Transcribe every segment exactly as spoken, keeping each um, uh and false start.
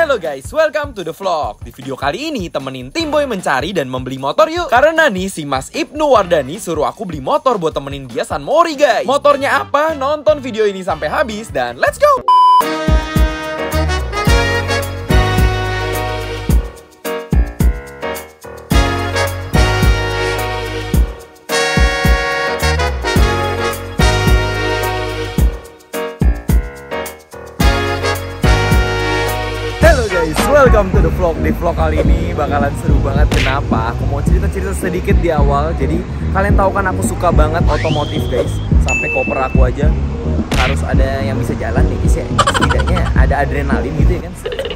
Halo guys, welcome to the vlog. Di video kali ini temenin Tim Boy mencari dan membeli motor yuk. Karena nih si Mas Ibnu Wardani suruh aku beli motor buat temenin dia San Mori guys. Motornya apa? Nonton video ini sampai habis dan let's go. Welcome to the vlog. Di vlog kali ini bakalan seru banget. Kenapa? Aku mau cerita-cerita sedikit di awal. Jadi kalian tahu kan aku suka banget otomotif guys. Sampai koper aku aja harus ada yang bisa jalan nih guys ya. Setidaknya ada adrenalin gitu ya kan.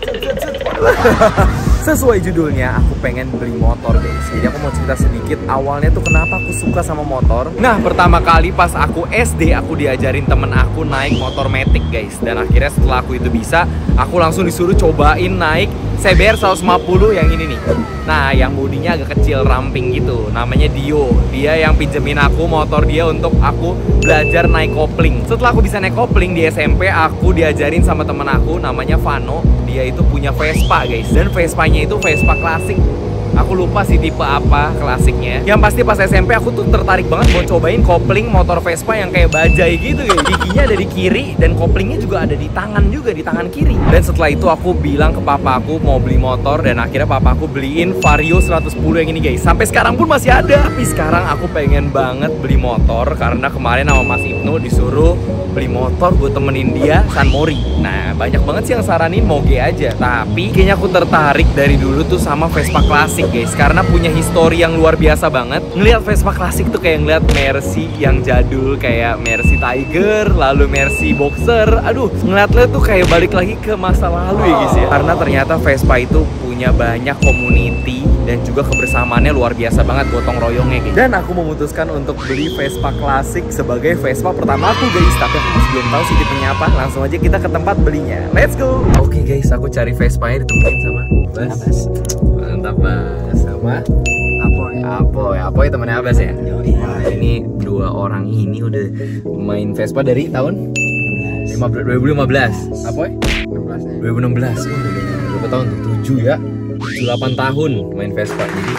Sesuai judulnya, aku pengen beli motor guys. Jadi aku mau cerita sedikit awalnya tuh kenapa aku suka sama motor. Nah, pertama kali pas aku S D aku diajarin temen aku naik motor Matic guys. Dan akhirnya setelah aku itu bisa, aku langsung disuruh cobain naik C B R seratus lima puluh yang ini nih. Nah, yang bodinya agak kecil, ramping gitu. Namanya Dio. Dia yang pinjemin aku motor dia untuk aku belajar naik kopling. Setelah aku bisa naik kopling di S M P, aku diajarin sama temen aku namanya Vano. Dia itu punya Vespa guys. Dan Vespanya itu Vespa klasik. Aku lupa sih tipe apa klasiknya. Yang pasti pas S M P aku tuh tertarik banget mau cobain kopling motor Vespa yang kayak bajai gitu guys. Giginya ada di kiri dan koplingnya juga ada di tangan juga, di tangan kiri. Dan setelah itu aku bilang ke papa aku mau beli motor. Dan akhirnya papa aku beliin Vario seratus sepuluh yang ini guys. Sampai sekarang pun masih ada. Tapi sekarang aku pengen banget beli motor karena kemarin sama Mas Ibnu disuruh beli motor buat temenin dia San Mori. Nah, banyak banget sih yang saranin mau G aja. Tapi kayaknya aku tertarik dari dulu tuh sama Vespa klasik guys, karena punya histori yang luar biasa banget. Ngelihat Vespa klasik tuh kayak ngeliat Mercy yang jadul, kayak Mercy Tiger, lalu Mercy Boxer. Aduh, ngeliatnya tuh kayak balik lagi ke masa lalu ya guys ya. Karena ternyata Vespa itu punya banyak community dan juga kebersamaannya luar biasa banget, gotong royongnya guys. Dan aku memutuskan untuk beli Vespa klasik sebagai Vespa pertama aku guys. Tapi aku masih belum tahu sih tipenya apa. Langsung aja kita ke tempat belinya. Let's go. Oke okay guys, aku cari Vespanya ditemenin sama Bas. Mantap Bas. Sama Apoy. Apoy, Apoy temennya Abbas ya? Nah, ini dua orang ini udah main Vespa dari tahun dua ribu lima belas. Apoy? dua ribu enam belas. Oh, udah berapa tahun tuh? tujuh ya? tujuh delapan tahun main Vespa. Jadi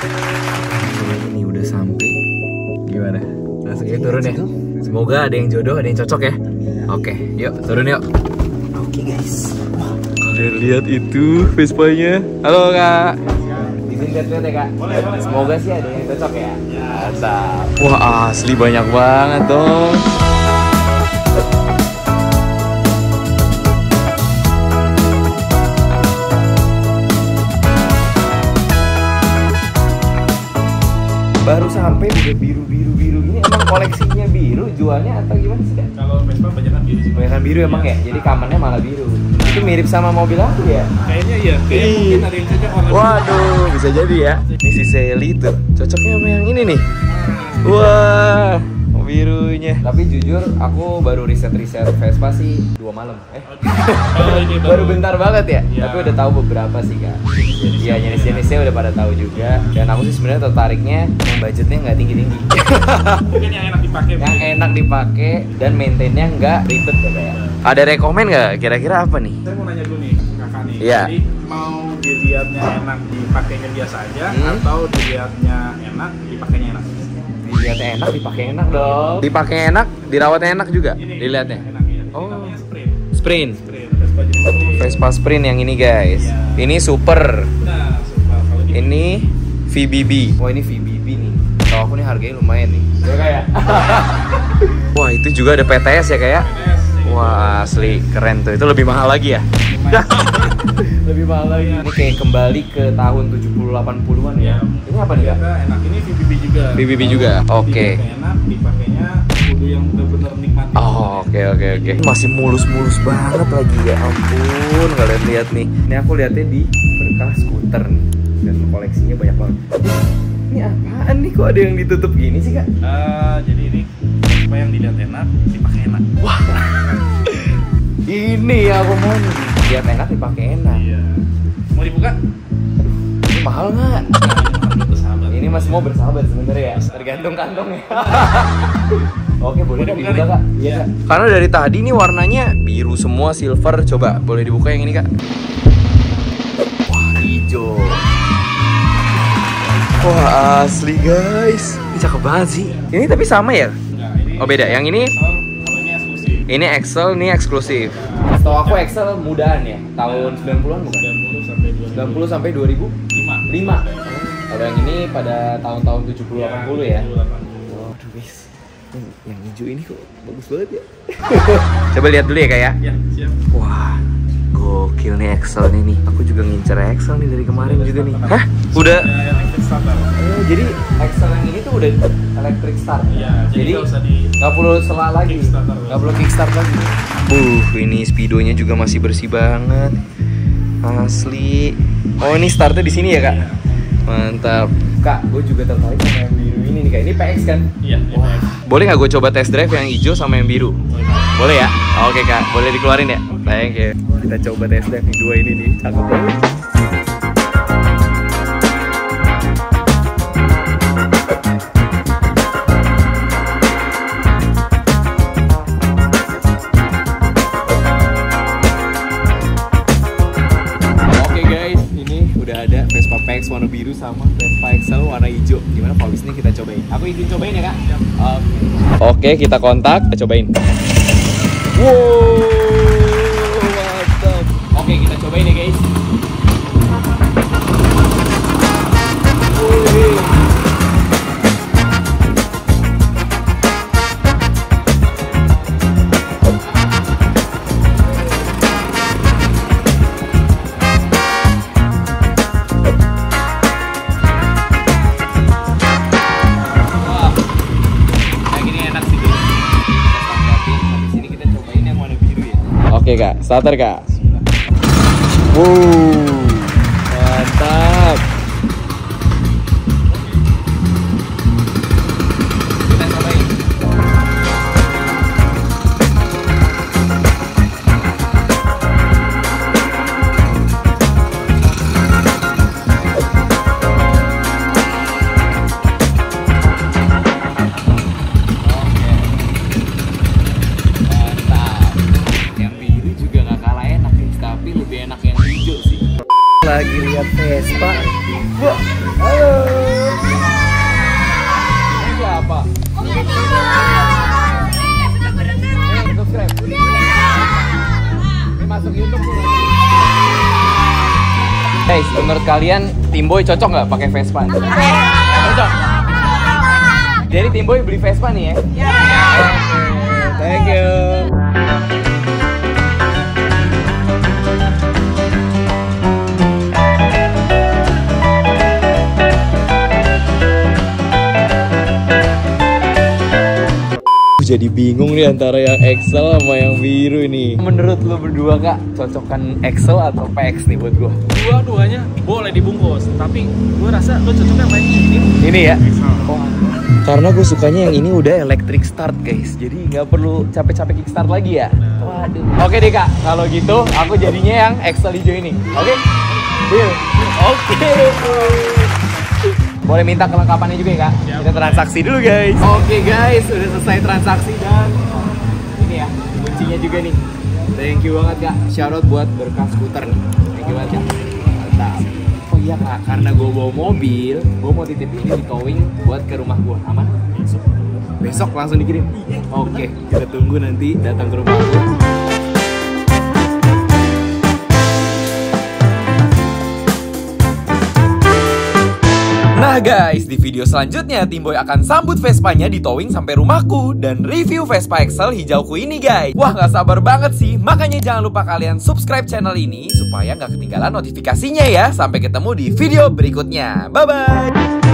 ini udah sampai. Gimana? Langsung aja turun ya. Semoga ada yang jodoh, ada yang cocok ya. Oke, yuk turun yuk. Oke guys. Kalian lihat itu Vespanya. Halo kak. Lihat-lihat ya kak. Boleh, boleh. Semoga sih ada yang cocok ya. Mantap. Wah asli banyak banget dong. Baru sampai udah biru-biru-biru gini. Emang koleksinya biru, jualnya atau gimana sih kak? Kalau Vespa banyakan biru sih. Banyakan biru emang ya? Jadi kamarnya malah biru. Itu mirip sama mobil aku ya? Kayaknya iya. Kayaknya mungkin ada yang cocok warna biru. Waduh, bisa jadi ya. Ini si Sally tuh cocoknya sama yang ini nih. Wah, birunya. Tapi jujur aku baru riset-riset Vespa sih dua malam. Eh, baru bentar banget ya? Ya. Tapi udah tahu beberapa sih kak. Iya, jenis-jenisnya udah pada tahu juga. Dan aku sih sebenarnya tertariknya yang budgetnya nggak tinggi-tinggi. Mungkin yang enak dipakai. Yang enak dipakai dan maintainnya nggak ribet ya kayak. Ada rekomen nggak? Kira-kira apa nih? Saya mau nanya dulu nih kakak nih. Iya. Jadi mau dilihatnya enak dipakainya biasa aja, hmm? atau dilihatnya enak dipakainya enak? Dilihatnya enak dipakai enak dong. Dipakai enak, dirawatnya enak juga. Ini, dilihatnya. Enak, ya. Oh. Sprint. Sprint. Sprint. Vespa, Vespa Sprint yang ini guys. Ya. Ini super. Nah, super. Kalau ini V B B. Wah ini V B B nih. Kalau aku nih harganya lumayan nih. Ya kayak. Wah itu juga ada P T S ya kayak. Wah asli keren tuh. Itu lebih mahal lagi ya. Lebih mahal lagi. Ini kayak kembali ke tahun tujuh puluh delapan puluhan ya. Ini apa nih kak? Enak, ini V B B juga. V B B juga. Oke. Okay. Enak dipakainya kudu yang benar-benar nikmati. Oh, oke okay, oke okay, oke. Okay. Masih mulus-mulus banget lagi ya ampun. Kalian lihat nih. Ini aku lihatnya di berkah skuter nih. Dan koleksinya banyak banget. Ini apaan nih kok ada yang ditutup gini sih kak? Uh, jadi ini apa yang dilihat enak dipakai enak. Wah. Ini ya aku mau nih. Lihat enak dipakai enak. Iya. Mau dibuka? Ini mahal nggak? Nah, ini masih mau bersahabat sebenarnya ya. Tergantung kantongnya. Oke boleh dibuka kak? Iya. Karena dari tadi nih warnanya biru semua, silver. Coba boleh dibuka yang ini kak? Wah asli guys, ini cakep banget sih. Ini tapi sama ya? Oh beda, yang ini ini Excel, ini eksklusif. Setahu aku Excel mudaan ya, tahun sembilan puluhan bukan? sembilan puluh sampai dua ribu lima. Kalau yang ini pada tahun-tahun tujuh puluh delapan puluh ya. Waduh guys, yang hijau ini kok bagus banget ya. Coba lihat dulu ya Kak ya. Ya, siap. Wah, gokil nih Excel nih nih. Aku juga ngincer Excel nih dari kemarin juga nih. Hah? Udah? Oh, jadi Excel yang ini tuh udah electric start. Iya, jadi nggak usah di nggak perlu sela lagi, nggak perlu kickstart lagi. Uh, ini speedonya juga masih bersih banget, asli. Oh ini startnya di sini ya Kak? Mantap. Kak, gue juga tertarik sama yang biru ini nih Kak. Ini P X kan? Iya. Wah, boleh nggak gue coba test drive yang hijau sama yang biru? Boleh ya? Oke Kak, boleh dikeluarin ya? Thank you. Kita coba test drive yang dua ini nih, cakep banget. Ada Vespa P X warna biru sama Vespa Excel warna hijau. Gimana kalau abis ini kita cobain? Aku izin cobain ya Kak? Um, Oke, kita kontak, kita cobain. Wow, mantap. Oke, kita cobain ya guys. Oke Kak, starter Kak. Wow, mantap. Kita cobain. Lagi lihat Vespa. Wah, halo. Ini siapa? Eh, subscribe. Ini masuk YouTube tuh. Guys, menurut kalian Timboy cocok nggak pakai Vespa? Cocok. Jadi Timboy beli Vespa nih ya? Iya. Oke, thank you. Jadi bingung nih antara yang Excel sama yang biru nih. Menurut lo berdua Kak, cocokan Excel atau P X nih buat gua? Dua-duanya boleh dibungkus, tapi gua rasa lo cocoknya main ini. Ini ya? Oh. Karena gue sukanya yang ini udah electric start guys, jadi nggak perlu capek-capek kickstart lagi ya. Waduh. Oke deh Kak, kalau gitu aku jadinya yang Excel hijau ini. Oke? Deal. Oke. Boleh minta kelengkapannya juga ya Kak? Ya, kita transaksi dulu guys. Oke guys, udah selesai transaksi dan ini ya kuncinya juga nih. Thank you banget Kak. Shout out buat berkah skuter nih. Thank you banget Kak. Mantap. Oh iya Kak, karena gue bawa mobil, gue mau titip ini di towing buat ke rumah gue. Aman? Besok. Besok langsung dikirim. Oke, kita tunggu nanti datang ke rumah gue. Nah guys, di video selanjutnya Timboy akan sambut Vespanya di towing sampai rumahku dan review Vespa Excel hijauku ini guys. Wah gak sabar banget sih, makanya jangan lupa kalian subscribe channel ini supaya gak ketinggalan notifikasinya ya. Sampai ketemu di video berikutnya, bye bye.